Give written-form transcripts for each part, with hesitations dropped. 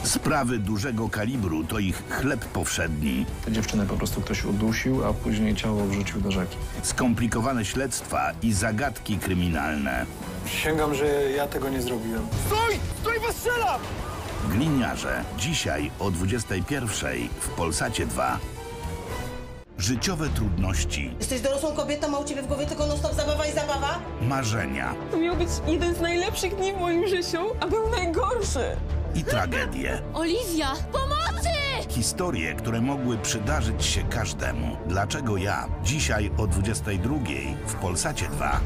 Sprawy dużego kalibru to ich chleb powszedni. Dziewczynę po prostu ktoś udusił, a później ciało wrzucił do rzeki. Skomplikowane śledztwa i zagadki kryminalne. Przysięgam, że ja tego nie zrobiłem. Stój! Stój, bo strzelam! Gliniarze. Dzisiaj o 21:00 w Polsacie 2. Życiowe trudności. Jesteś dorosłą kobietą, a u ciebie w głowie tylko non-stop zabawa i zabawa? Marzenia. To miał być jeden z najlepszych dni w moim życiu, a był najgorszy. I tragedie. Oliwia! Pomocy! Historie, które mogły przydarzyć się każdemu. Dlaczego ja? Dzisiaj o 22:00 w Polsacie 2.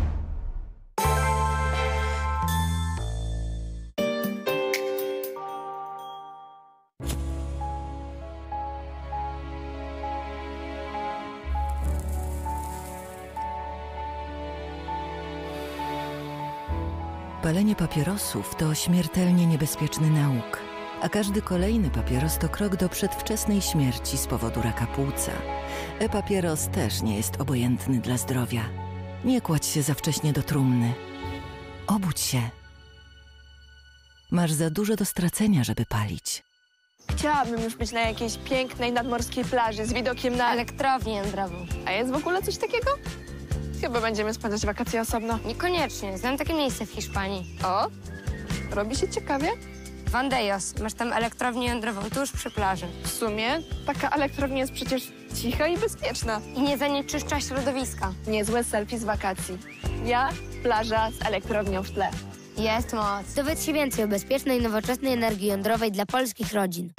Palenie papierosów to śmiertelnie niebezpieczny nauk, a każdy kolejny papieros to krok do przedwczesnej śmierci z powodu raka płuca. E-papieros też nie jest obojętny dla zdrowia. Nie kładź się za wcześnie do trumny. Obudź się. Masz za dużo do stracenia, żeby palić. Chciałabym już być na jakiejś pięknej nadmorskiej plaży z widokiem na Elektrownię jądrową. A jest w ogóle coś takiego? Chyba będziemy spędzać wakacje osobno. Niekoniecznie. Znam takie miejsce w Hiszpanii. O, robi się ciekawie. Vandejos. Masz tam elektrownię jądrową tuż przy plaży. W sumie taka elektrownia jest przecież cicha i bezpieczna. I nie zanieczyszcza środowiska. Niezłe selfie z wakacji. Ja, plaża z elektrownią w tle. Jest moc. Dowiedz się więcej o bezpiecznej, nowoczesnej energii jądrowej dla polskich rodzin.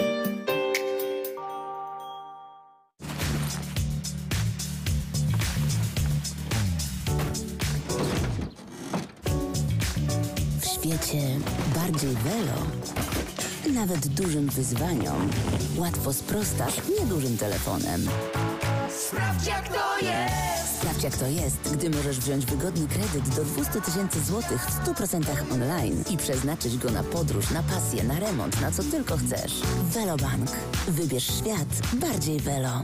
W świecie bardziej welo, nawet dużym wyzwaniom, łatwo sprostasz niedużym telefonem. Sprawdź jak to jest! Sprawdź jak to jest, gdy możesz wziąć wygodny kredyt do 200 000 złotych w 100% online i przeznaczyć go na podróż, na pasję, na remont, na co tylko chcesz. Velobank. Wybierz świat bardziej welo.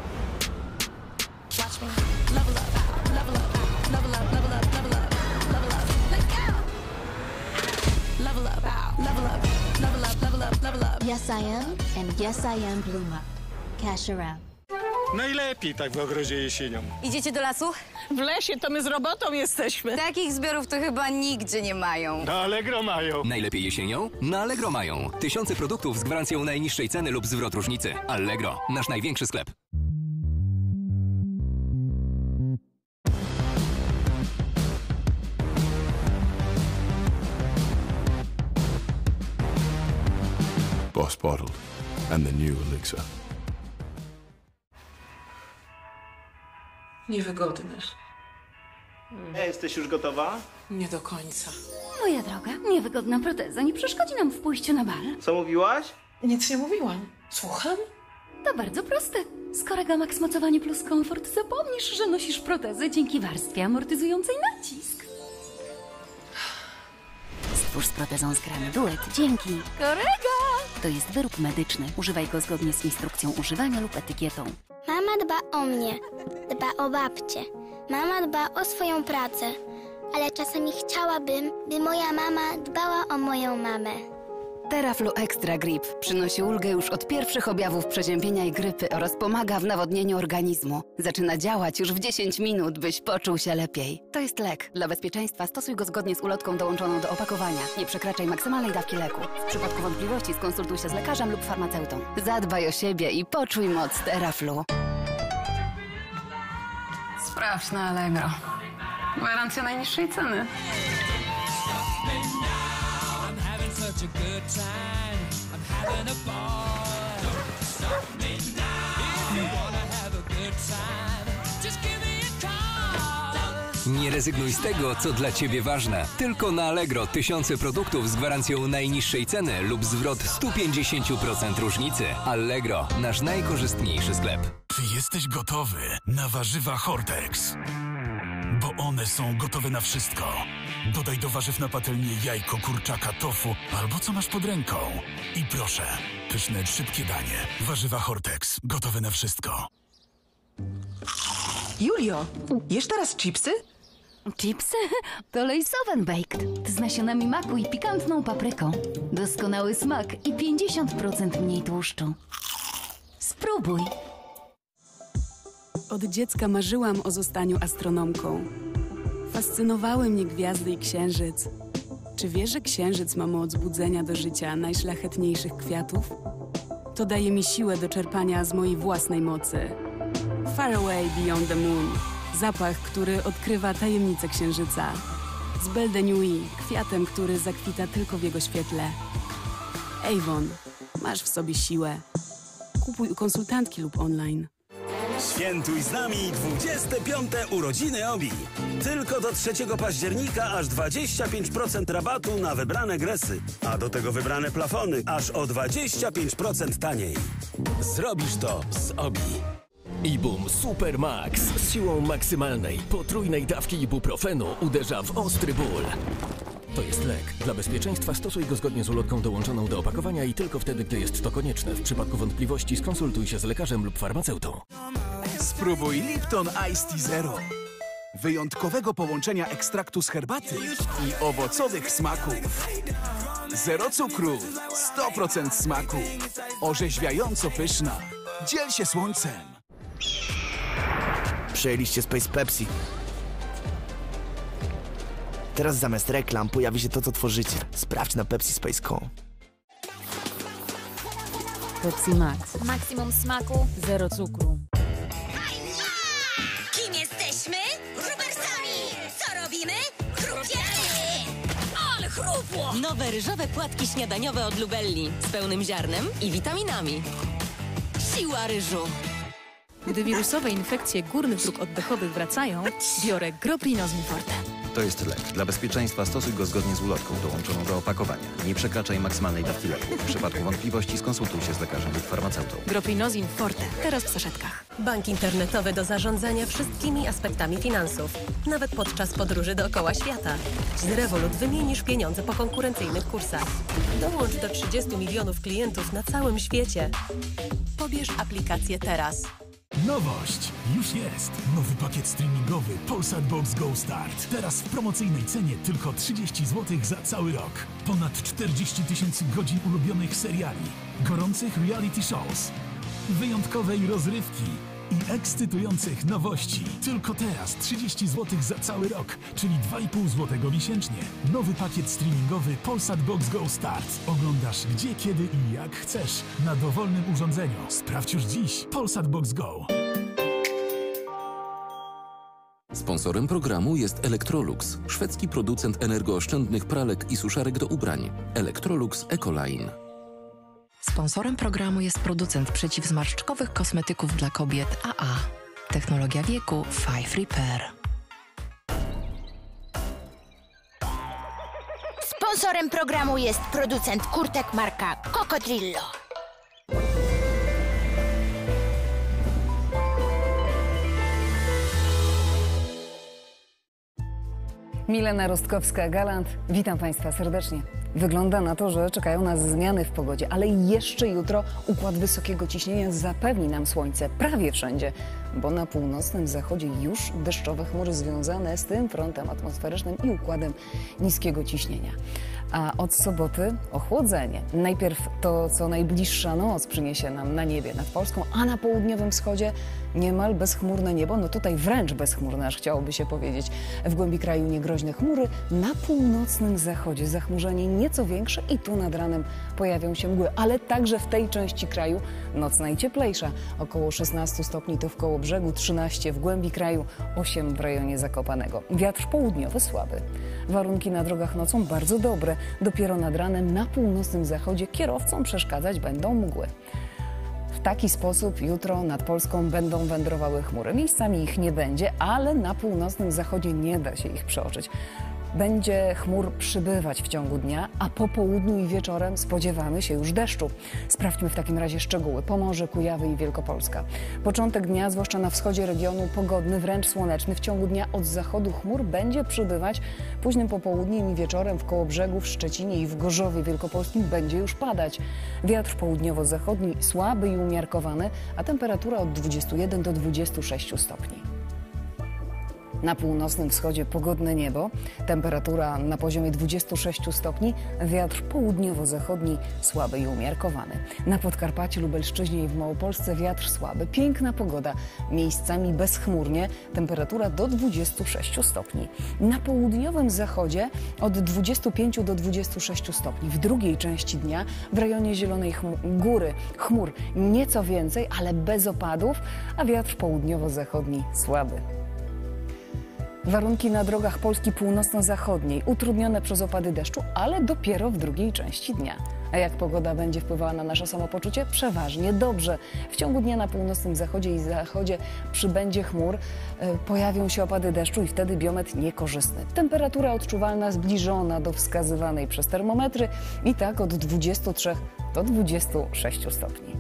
Yes, I am, and yes, I am Bloom Up. Cash around. Najlepiej tak w ogrodzie jesienią. Idziecie do lasu? W lesie to my z robotą jesteśmy. Takich zbiorów to chyba nigdzie nie mają. Na Allegro mają. Najlepiej jesienią? Na Allegro mają. Tysiące produktów z gwarancją najniższej ceny lub zwrot różnicy. Allegro. Nasz największy sklep. Boss Bottled and the new Elixir. Niewygodny. Jesteś już gotowa? Nie do końca. Moja droga, niewygodna proteza nie przeszkodzi nam w pójściu na bal. Co mówiłaś? Nic nie mówiłam. Słucham? To bardzo proste. Z Corega Max Mocowanie plus Komfort zapomnisz, że nosisz protezę dzięki warstwie amortyzującej nacisk. Stwórz z protezą zgrany duet dzięki Corega! To jest wyrób medyczny. Używaj go zgodnie z instrukcją używania lub etykietą. Mama dba o mnie, dba o babcię. Mama dba o swoją pracę, ale czasami chciałabym, by moja mama dbała o moją mamę. Theraflu Extra Grip przynosi ulgę już od pierwszych objawów przeziębienia i grypy oraz pomaga w nawodnieniu organizmu. Zaczyna działać już w 10 minut, byś poczuł się lepiej. To jest lek. Dla bezpieczeństwa stosuj go zgodnie z ulotką dołączoną do opakowania. Nie przekraczaj maksymalnej dawki leku. W przypadku wątpliwości skonsultuj się z lekarzem lub farmaceutą. Zadbaj o siebie i poczuj moc Theraflu. Sprawdź na Allegro. Gwarancja najniższej ceny. Such a good time. I'm having a ball. Don't stop me now. If you wanna have a good time, just give me a call. Nie rezygnuj z tego, co dla Ciebie ważne. Tylko na Allegro tysiące produktów z gwarancją najniższej ceny lub zwrot 150% różnicy. Allegro, nasz najkorzystniejszy sklep. Czy jesteś gotowy na warzywa Hortex? Bo one są gotowe na wszystko. Dodaj do warzyw na patelnię jajko, kurczaka, tofu albo co masz pod ręką. I proszę, pyszne, szybkie danie. Warzywa Hortex. Gotowe na wszystko. Julio, jesz teraz chipsy? Chipsy? To Lay's Oven Baked z nasionami maku i pikantną papryką. Doskonały smak i 50% mniej tłuszczu. Spróbuj. Od dziecka marzyłam o zostaniu astronomką. Fascynowały mnie gwiazdy i księżyc. Czy wiesz, że księżyc ma moc budzenia do życia najszlachetniejszych kwiatów? To daje mi siłę do czerpania z mojej własnej mocy. Far Away Beyond the Moon. Zapach, który odkrywa tajemnicę księżyca. Z Belle de Nuit, kwiatem, który zakwita tylko w jego świetle. Avon, masz w sobie siłę. Kupuj u konsultantki lub online. Świętuj z nami 25. urodziny OBI. Tylko do 3 października aż 25% rabatu na wybrane gresy, a do tego wybrane plafony aż o 25% taniej. Zrobisz to z OBI. Ibum Super Max z siłą maksymalnej potrójnej dawki ibuprofenu uderza w ostry ból. To jest lek. Dla bezpieczeństwa stosuj go zgodnie z ulotką dołączoną do opakowania i tylko wtedy, gdy jest to konieczne. W przypadku wątpliwości skonsultuj się z lekarzem lub farmaceutą. Spróbuj Lipton Ice Tea Zero. Wyjątkowego połączenia ekstraktu z herbaty i owocowych smaków. Zero cukru, 100% smaku. Orzeźwiająco pyszna. Dziel się słońcem. Przejęliście Space Pepsi. Teraz zamiast reklam pojawi się to, co tworzycie. Sprawdź na pepsispace.com. Pepsi Max. Maksimum smaku. Zero cukru. Kim jesteśmy? Rubersami! Co robimy? Chrupiemy! Ale chrupło! Nowe ryżowe płatki śniadaniowe od Lubelli z pełnym ziarnem i witaminami. Siła ryżu! Gdy wirusowe infekcje górnych dróg oddechowych wracają, biorę Groprinozin Forte. To jest lek. Dla bezpieczeństwa stosuj go zgodnie z ulotką dołączoną do opakowania. Nie przekraczaj maksymalnej dawki leku. W przypadku wątpliwości skonsultuj się z lekarzem lub farmaceutą. Groprinozin Forte. Teraz w saszetkach. Bank internetowy do zarządzania wszystkimi aspektami finansów. Nawet podczas podróży dookoła świata. Z Revolut wymienisz pieniądze po konkurencyjnych kursach. Dołącz do 30 milionów klientów na całym świecie. Pobierz aplikację teraz. Nowość! Już jest! Nowy pakiet streamingowy Polsat Box Go Start. Teraz w promocyjnej cenie tylko 30 zł za cały rok. Ponad 40 000 godzin ulubionych seriali, gorących reality shows, wyjątkowej rozrywki i ekscytujących nowości. Tylko teraz 30 zł za cały rok, czyli 2,5 zł miesięcznie. Nowy pakiet streamingowy Polsat Box Go Start. Oglądasz gdzie, kiedy i jak chcesz. Na dowolnym urządzeniu. Sprawdź już dziś Polsat Box Go. Sponsorem programu jest Electrolux, szwedzki producent energooszczędnych pralek i suszarek do ubrań. Electrolux Ecoline. Sponsorem programu jest producent przeciwzmarszczkowych kosmetyków dla kobiet AA. Technologia wieku 5 Repair. Sponsorem programu jest producent kurtek marka Cocodrillo. Milena Rostkowska-Galant, witam Państwa serdecznie. Wygląda na to, że czekają nas zmiany w pogodzie, ale jeszcze jutro układ wysokiego ciśnienia zapewni nam słońce prawie wszędzie, bo na północnym zachodzie już deszczowe chmury związane z tym frontem atmosferycznym i układem niskiego ciśnienia. A od soboty ochłodzenie. Najpierw to, co najbliższa noc przyniesie nam na niebie nad Polską, a na południowym wschodzie niemal bezchmurne niebo, no tutaj wręcz bezchmurne, aż chciałoby się powiedzieć. W głębi kraju niegroźne chmury, na północnym zachodzie zachmurzenie nieco większe i tu nad ranem pojawią się mgły, ale także w tej części kraju noc najcieplejsza. Około 16 stopni to w Kołobrzegu, 13 w głębi kraju, 8 w rejonie Zakopanego. Wiatr południowy słaby. Warunki na drogach nocą bardzo dobre. Dopiero nad ranem na północnym zachodzie kierowcom przeszkadzać będą mgły. W taki sposób jutro nad Polską będą wędrowały chmury. Miejscami ich nie będzie, ale na północnym zachodzie nie da się ich przeoczyć. Będzie chmur przybywać w ciągu dnia, a po południu i wieczorem spodziewamy się już deszczu. Sprawdźmy w takim razie szczegóły. Pomorze, Kujawy i Wielkopolska. Początek dnia, zwłaszcza na wschodzie regionu, pogodny, wręcz słoneczny. W ciągu dnia od zachodu chmur będzie przybywać. Późnym popołudniem i wieczorem w Kołobrzegu, w Szczecinie i w Gorzowie Wielkopolskim będzie już padać. Wiatr południowo-zachodni słaby i umiarkowany, a temperatura od 21 do 26 stopni. Na północnym wschodzie pogodne niebo, temperatura na poziomie 26 stopni, wiatr południowo-zachodni słaby i umiarkowany. Na Podkarpaciu, Lubelszczyźnie i w Małopolsce wiatr słaby, piękna pogoda, miejscami bezchmurnie, temperatura do 26 stopni. Na południowym zachodzie od 25 do 26 stopni. W drugiej części dnia w rejonie Zielonej Góry chmur nieco więcej, ale bez opadów, a wiatr południowo-zachodni słaby. Warunki na drogach Polski północno-zachodniej utrudnione przez opady deszczu, ale dopiero w drugiej części dnia. A jak pogoda będzie wpływała na nasze samopoczucie? Przeważnie dobrze. W ciągu dnia na północnym zachodzie i zachodzie przybędzie chmur, pojawią się opady deszczu i wtedy biometr niekorzystny. Temperatura odczuwalna zbliżona do wskazywanej przez termometry i tak od 23 do 26 stopni.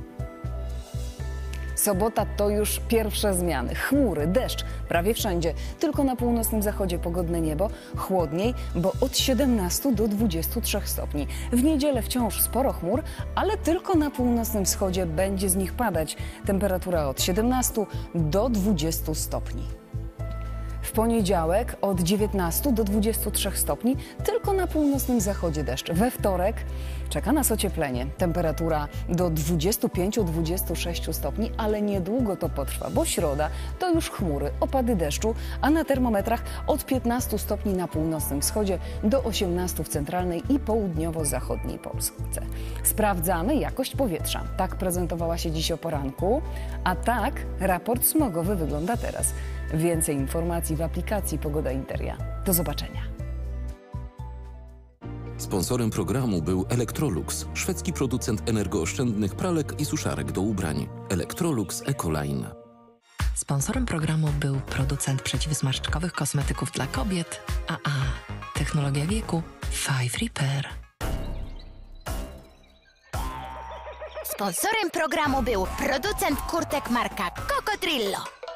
Sobota to już pierwsze zmiany. Chmury, deszcz prawie wszędzie. Tylko na północnym zachodzie pogodne niebo, chłodniej, bo od 17 do 23 stopni. W niedzielę wciąż sporo chmur, ale tylko na północnym wschodzie będzie z nich padać. Temperatura od 17 do 20 stopni. W poniedziałek od 19 do 23 stopni, tylko na północnym zachodzie deszcz. We wtorek czeka nas ocieplenie. Temperatura do 25-26 stopni, ale niedługo to potrwa, bo środa to już chmury, opady deszczu, a na termometrach od 15 stopni na północnym wschodzie do 18 w centralnej i południowo-zachodniej Polsce. Sprawdzamy jakość powietrza. Tak prezentowała się dziś o poranku, a tak raport smogowy wygląda teraz. Więcej informacji w aplikacji Pogoda Interia. Do zobaczenia. Sponsorem programu był Electrolux, szwedzki producent energooszczędnych pralek i suszarek do ubrań. Electrolux Ecoline. Sponsorem programu był producent przeciwzmarszczkowych kosmetyków dla kobiet AA. Technologia wieku 5 Repair. Sponsorem programu był producent kurtek marka Cocodrillo.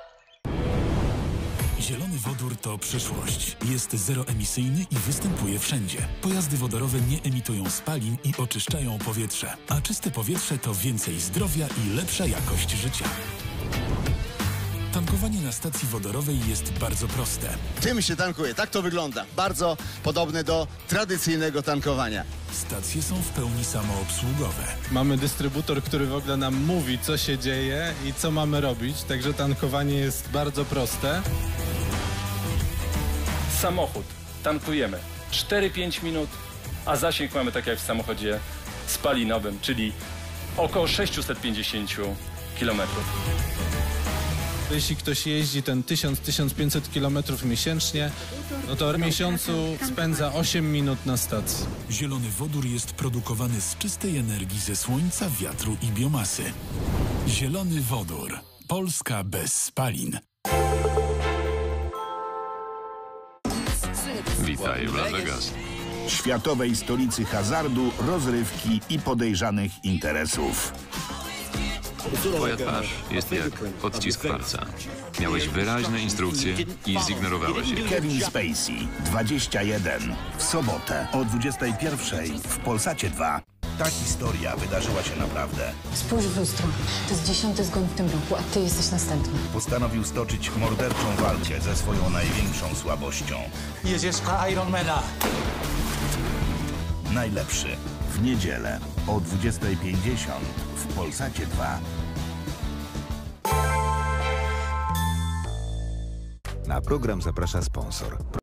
Zielony wodór to przyszłość. Jest zeroemisyjny i występuje wszędzie. Pojazdy wodorowe nie emitują spalin i oczyszczają powietrze. A czyste powietrze to więcej zdrowia i lepsza jakość życia. Tankowanie na stacji wodorowej jest bardzo proste. Tym się tankuje, tak to wygląda. Bardzo podobne do tradycyjnego tankowania. Stacje są w pełni samoobsługowe. Mamy dystrybutor, który w ogóle nam mówi, co się dzieje i co mamy robić, także tankowanie jest bardzo proste. Samochód tankujemy 4-5 minut, a zasięg mamy tak jak w samochodzie spalinowym, czyli około 650 km. Jeśli ktoś jeździ ten 1000-1500 km miesięcznie, no to w miesiącu spędza 8 minut na stacji. Zielony wodór jest produkowany z czystej energii ze słońca, wiatru i biomasy. Zielony wodór. Polska bez spalin. Witaj w Las Vegas. Światowej stolicy hazardu, rozrywki i podejrzanych interesów. Twoja twarz jest jak odcisk palca. Miałeś wyraźne instrukcje i zignorowałeś je. Kevin Spacey, 21. W sobotę o 21 w Polsacie 2. Ta historia wydarzyła się naprawdę. Spójrz w lustro. To jest 10. zgon w tym roku, a ty jesteś następny. Postanowił stoczyć morderczą walkę ze swoją największą słabością. Jedziesz na Ironmana. Najlepszy. W niedzielę o 20:50 w Polsacie 2. Na program zaprasza sponsor.